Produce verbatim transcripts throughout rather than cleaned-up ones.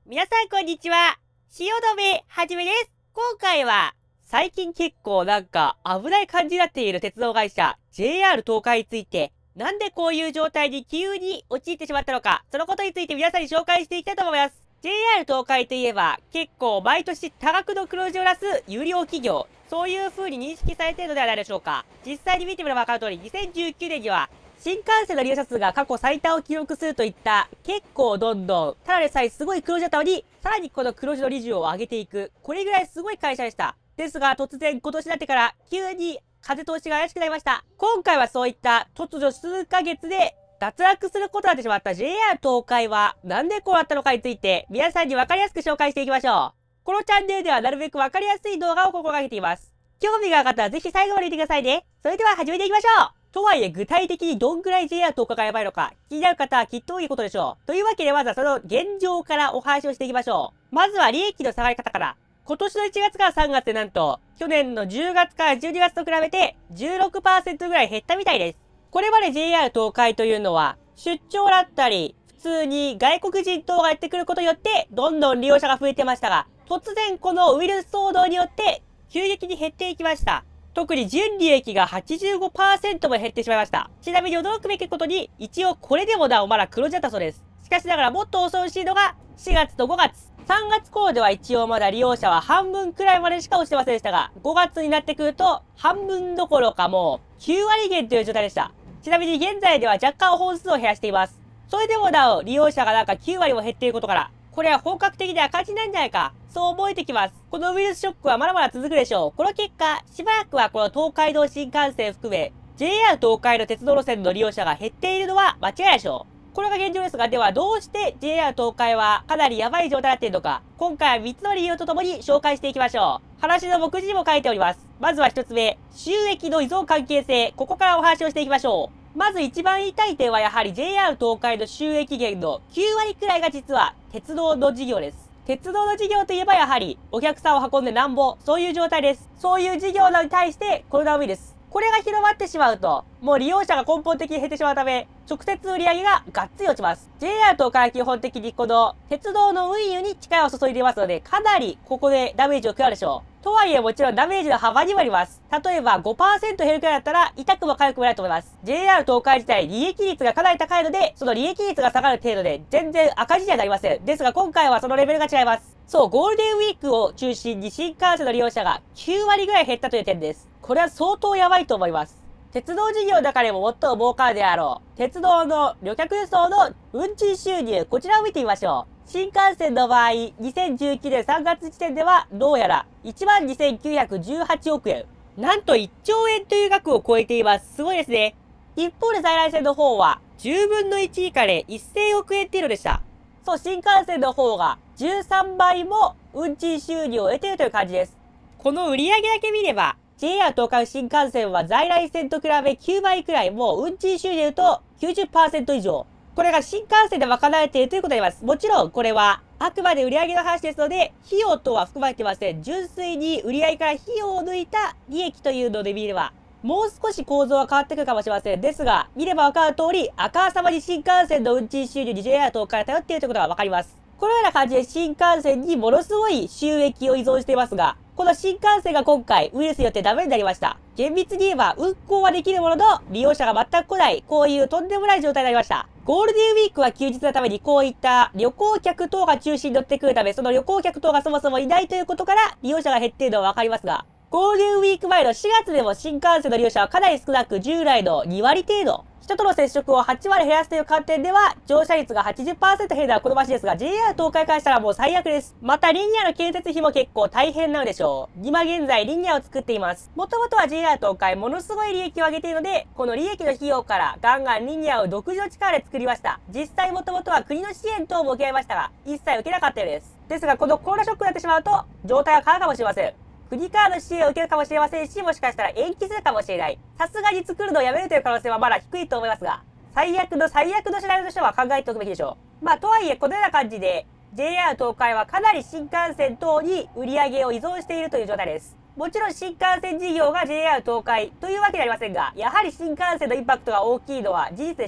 皆さんこんにちは。汐留はじめです。今回は、最近結構なんか危ない感じになっている鉄道会社 ジェイアール 東海について、なんでこういう状態に急に陥ってしまったのか、そのことについて皆さんに紹介していきたいと思います。ジェイアール 東海といえば、結構毎年多額の黒字を出す有料企業、そういう風に認識されているのではないでしょうか。実際に見てみればわかる通り、にせんじゅうきゅうねんには、新幹線の利用者数が過去最多を記録するといった、結構どんどん、ただでさえすごい黒字だったのに、さらにこの黒字の利潤を上げていく。これぐらいすごい会社でした。ですが、突然今年になってから、急に風通しが怪しくなりました。今回はそういった突如数ヶ月で、脱落することになってしまった ジェイアール 東海は、なんでこうなったのかについて、皆さんにわかりやすく紹介していきましょう。このチャンネルではなるべくわかりやすい動画を心がけています。興味がある方はぜひ最後まで見てくださいね。それでは始めていきましょう。とはいえ具体的にどんぐらい ジェイアール 東海がやばいのか、気になる方はきっと多いことでしょう。というわけでまずはその現状からお話をしていきましょう。まずは利益の下がり方から。今年のいちがつからさんがつでなんと、去年のじゅうがつからじゅうにがつと比べて じゅうろくパーセント ぐらい減ったみたいです。これまで ジェイアール 東海というのは、出張だったり、普通に外国人等がやってくることによって、どんどん利用者が増えてましたが、突然このウイルス騒動によって、急激に減っていきました。特に純利益が はちじゅうごパーセント も減ってしまいました。ちなみに驚くべきことに、一応これでもなおまだ黒字だったそうです。しかしながらもっと恐ろしいのがしがつとごがつ。さんがつ頃では一応まだ利用者は半分くらいまでしか落ちてませんでしたが、ごがつになってくると半分どころかもうきゅうわり減という状態でした。ちなみに現在では若干本数を減らしています。それでもなお利用者がなんかきゅうわりも減っていることから、これは本格的で赤字なんじゃないか。そう思えてきます。このウイルスショックはまだまだ続くでしょう。この結果、しばらくはこの東海道新幹線含め、ジェイアール 東海の鉄道路線の利用者が減っているのは間違いないでしょう。これが現状ですが、ではどうして ジェイアール 東海はかなりやばい状態になっているのか、今回はみっつの理由とともに紹介していきましょう。話の目次にも書いております。まずはひとつめ、収益の依存関係性。ここからお話をしていきましょう。まず一番言いたい点はやはり ジェイアール 東海の収益源のきゅうわりくらいが実は鉄道の事業です。鉄道の事業といえばやはりお客さんを運んでなんぼ、そういう状態です。そういう事業なのに対してコロナウイルス。これが広まってしまうと、もう利用者が根本的に減ってしまうため、直接売り上げががっつり落ちます。ジェイアール 東海は基本的にこの鉄道の運輸に力を注いでいますので、かなりここでダメージを食らうでしょう。とはいえもちろんダメージの幅にもあります。例えば ごパーセント 減るくらいだったら痛くも痒くもないと思います。ジェイアール 東海自体利益率がかなり高いので、その利益率が下がる程度で全然赤字にはなりません。ですが今回はそのレベルが違います。そう、ゴールデンウィークを中心に新幹線の利用者がきゅうわりぐらい減ったという点です。これは相当やばいと思います。鉄道事業の中でも最も儲かるであろう、鉄道の旅客輸送の運賃収入、こちらを見てみましょう。新幹線の場合、にせんじゅうきゅうねんさんがつ時点では、どうやら いちまんにせんきゅうひゃくじゅうはちおくえん。なんといっちょうえんという額を超えています。すごいですね。一方で在来線の方は、じゅうぶんのいち以下でせんおくえん程度でした。そう、新幹線の方がじゅうさんばいも運賃収入を得ているという感じです。この売上だけ見れば、ジェイアール 東海新幹線は在来線と比べきゅうばいくらいも運賃収入と きゅうじゅっパーセント 以上。これが新幹線で賄われているということになります。もちろんこれはあくまで売上の話ですので、費用等は含まれていません。純粋に売上から費用を抜いた利益というので見れば、もう少し構造は変わってくるかもしれません。ですが、見ればわかる通り、あからさまに新幹線の運賃収入に ジェイアール 東海が頼っているということがわかります。このような感じで新幹線にものすごい収益を依存していますが、この新幹線が今回ウイルスによってダメになりました。厳密に言えば運行はできるものの利用者が全く来ない、こういうとんでもない状態になりました。ゴールデンウィークは休日のためにこういった旅行客等が中心に乗ってくるため、その旅行客等がそもそもいないということから利用者が減っているのはわかりますが、ゴールデンウィーク前のしがつでも新幹線の利用者はかなり少なく従来のにわり程度。人との接触をはちわり減らすという観点では、乗車率が はちじゅっパーセント 減るのは好ましいですが、ジェイアール 東海からしたらもう最悪です。また、リニアの建設費も結構大変なのでしょう。今現在、リニアを作っています。もともとは ジェイアール 東海、ものすごい利益を上げているので、この利益の費用からガンガンリニアを独自の力で作りました。実際もともとは国の支援等も受け合いましたが、一切受けなかったようです。ですが、このコロナショックになってしまうと、状態が変わるかもしれません。国からの支援を受けるかもしれませんし、もしかしたら延期するかもしれない。さすがに作るのをやめるという可能性はまだ低いと思いますが、最悪の最悪のシナリオとしては考えておくべきでしょう。まあ、とはいえ、このような感じで、ジェイアール 東海はかなり新幹線等に売り上げを依存しているという状態です。もちろん新幹線事業が ジェイアール 東海というわけではありませんが、やはり新幹線のインパクトが大きいのは事実でしょう。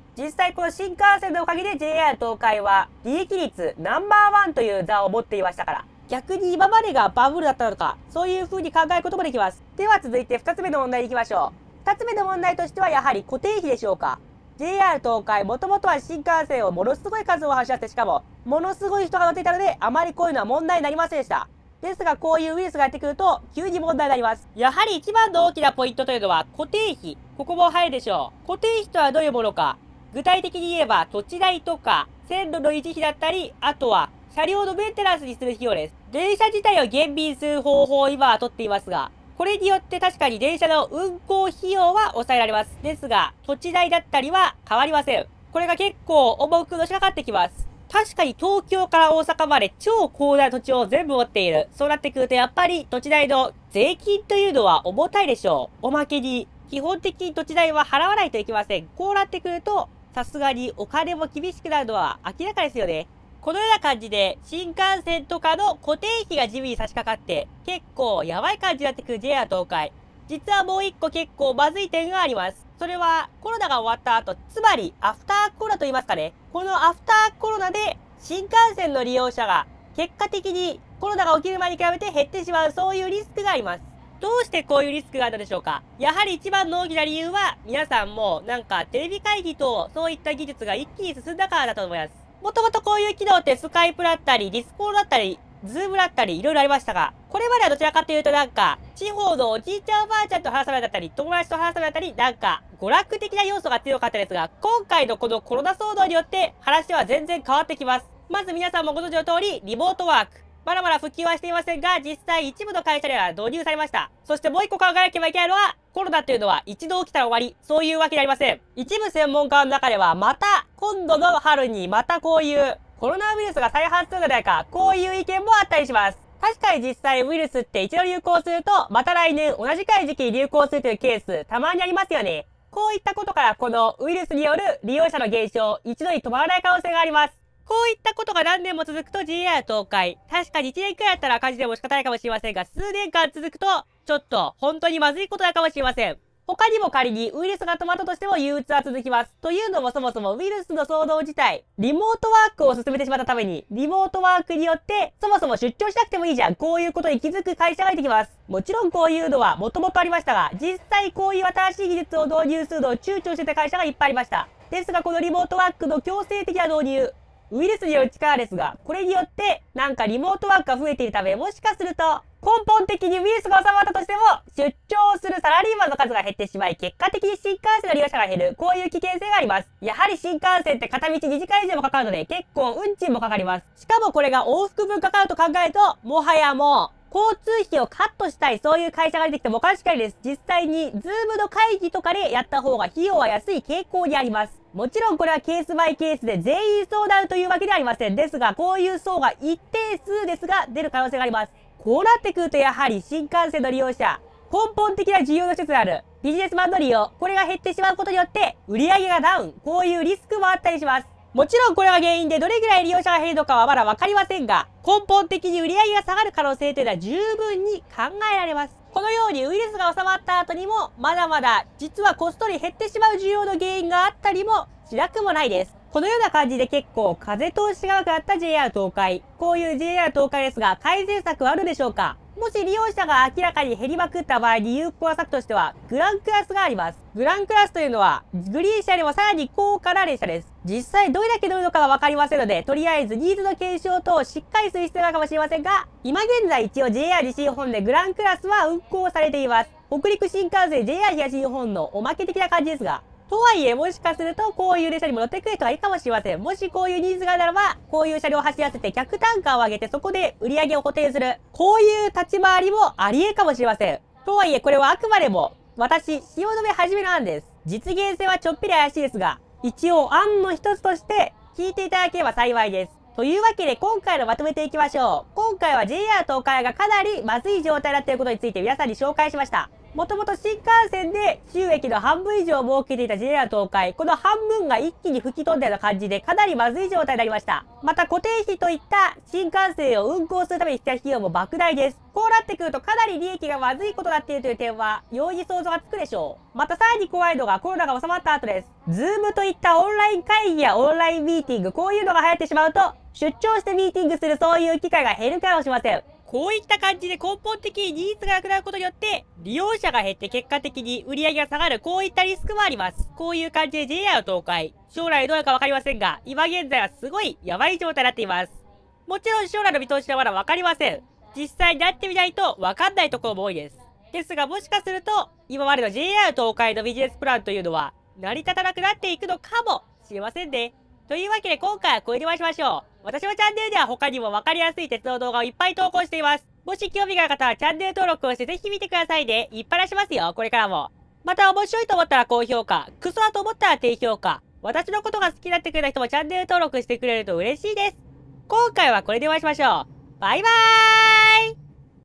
実際この新幹線のおかげで ジェイアール 東海は利益率ナンバーワンという座を持っていましたから、逆に今までがバブルだったのか、そういう風に考えることもできます。では続いてふたつめの問題に行きましょう。ふたつめの問題としてはやはり固定費でしょうか。ジェイアール 東海、もともとは新幹線をものすごい数を走らせて、しかも、ものすごい人が乗っていたので、あまりこういうのは問題になりませんでした。ですが、こういうウイルスがやってくると、急に問題になります。やはり一番の大きなポイントというのは、固定費。ここも入るでしょう。固定費とはどういうものか。具体的に言えば、土地代とか、線路の維持費だったり、あとは、車両のメンテナンスにする費用です。電車自体を減便する方法を今は取っていますが、これによって確かに電車の運行費用は抑えられます。ですが、土地代だったりは変わりません。これが結構重くのしかかってきます。確かに東京から大阪まで超広大な土地を全部持っている。そうなってくるとやっぱり土地代の税金というのは重たいでしょう。おまけに、基本的に土地代は払わないといけません。こうなってくると、さすがにお金も厳しくなるのは明らかですよね。このような感じで、新幹線とかの固定費が地味に差し掛かって、結構やばい感じになってくる ジェイアール 東海。実はもう一個結構まずい点があります。それは、コロナが終わった後、つまり、アフターコロナと言いますかね。このアフターコロナで、新幹線の利用者が、結果的にコロナが起きる前に比べて減ってしまう、そういうリスクがあります。どうしてこういうリスクがあるのでしょうか。やはり一番の大きな理由は、皆さんもなんかテレビ会議とそういった技術が一気に進んだからだと思います。もともとこういう機能ってスカイプだったり、ディスコードだったり、ズームだったり、いろいろありましたが、これまではどちらかというとなんか、地方のおじいちゃんおばあちゃんと話さないだったり、友達と話さないだったり、なんか、娯楽的な要素が強かったですが、今回のこのコロナ騒動によって話は全然変わってきます。まず皆さんもご存知の通り、リモートワーク。まだまだ普及はしていませんが、実際一部の会社では導入されました。そしてもう一個考えなければいけないのは、コロナっていうのは一度起きたら終わり、そういうわけでありません。一部専門家の中では、また、今度の春にまたこういう、コロナウイルスが再発するのではないか、こういう意見もあったりします。確かに実際ウイルスって一度流行すると、また来年同じくらい時期に流行するというケース、たまにありますよね。こういったことから、このウイルスによる利用者の減少、一度に止まらない可能性があります。こういったことが何年も続くと ジェイアール 東海。確かにいちねんくらいだったら赤字でも仕方ないかもしれませんが、数年間続くと、ちょっと本当にまずいことなのかもしれません。他にも仮にウイルスが止まったとしても憂鬱は続きます。というのもそもそもウイルスの騒動自体、リモートワークを進めてしまったために、リモートワークによって、そもそも出張しなくてもいいじゃん。こういうことに気づく会社が出てきます。もちろんこういうのはもともとありましたが、実際こういう新しい技術を導入するのを躊躇してた会社がいっぱいありました。ですがこのリモートワークの強制的な導入、ウイルスによる力ですが、これによって、なんかリモートワークが増えているため、もしかすると、根本的にウイルスが収まったとしても、出張するサラリーマンの数が減ってしまい、結果的に新幹線の利用者が減る、こういう危険性があります。やはり新幹線って片道にじかん以上もかかるので、結構運賃もかかります。しかもこれが往復分かかると考えると、もはやもう、交通費をカットしたい、そういう会社が出てきてもおかしくないです。実際に、ズームの会議とかでやった方が費用は安い傾向にあります。もちろんこれはケースバイケースで全員そうなるというわけではありません。ですが、こういう層が一定数ですが、出る可能性があります。こうなってくるとやはり新幹線の利用者、根本的な需要の一つであるビジネスマンの利用、これが減ってしまうことによって、売上がダウン、こういうリスクもあったりします。もちろんこれが原因でどれぐらい利用者が減るのかはまだわかりませんが、根本的に売上が下がる可能性というのは十分に考えられます。このようにウイルスが収まった後にも、まだまだ実はこっそり減ってしまう需要の原因があったりもしなくもないです。このような感じで結構風通しが悪くなった ジェイアール 東海。こういう ジェイアール 東海ですが、改善策はあるでしょうか？もし利用者が明らかに減りまくった場合に有効な策としては、グランクラスがあります。グランクラスというのは、グリーン車よりもさらに高価な列車です。実際どれだけ乗るのかはわかりませんので、とりあえずニーズの検証等をしっかりする必要があるかもしれませんが、今現在一応 ジェイアール 西日本でグランクラスは運行されています。北陸新幹線 ジェイアール 東日本のおまけ的な感じですが、とはいえ、もしかすると、こういう列車にも乗ってくる人がいいかもしれません。もしこういうニーズがあるならば、こういう車両を走らせて客単価を上げて、そこで売り上げを固定する。こういう立ち回りもあり得かもしれません。とはいえ、これはあくまでも、私、汐留はじめの案です。実現性はちょっぴり怪しいですが、一応案の一つとして、聞いていただければ幸いです。というわけで、今回のまとめていきましょう。今回は ジェイアール 東海がかなりまずい状態になっていることについて皆さんに紹介しました。 もともと新幹線で収益の半分以上を設けていた ジェイアール 東海、この半分が一気に吹き飛んだような感じでかなりまずい状態になりました。また固定費といった新幹線を運行するために必要な費用も莫大です。こうなってくるとかなり利益がまずいことになっているという点は容易に想像がつくでしょう。またさらに怖いのがコロナが収まった後です。ズームといったオンライン会議やオンラインミーティング、こういうのが流行ってしまうと、出張してミーティングするそういう機会が減るかもしれません。こういった感じで根本的にニーズがなくなることによって、利用者が減って結果的に売り上げが下がる、こういったリスクもあります。こういう感じで ジェイアール 東海、将来どうなるかわかりませんが、今現在はすごいやばい状態になっています。もちろん将来の見通しはまだわかりません。実際になってみないとわかんないところも多いです。ですがもしかすると、今までの ジェイアール 東海のビジネスプランというのは、成り立たなくなっていくのかもしれませんね。というわけで今回はこれでお会いしましょう。私のチャンネルでは他にもわかりやすい鉄道動画をいっぱい投稿しています。もし興味がある方はチャンネル登録をしてぜひ見てくださいね。いっぱい出しますよ、これからも。また面白いと思ったら高評価、クソだと思ったら低評価。私のことが好きになってくれた人もチャンネル登録してくれると嬉しいです。今回はこれでお会いしましょう。バイバーイ。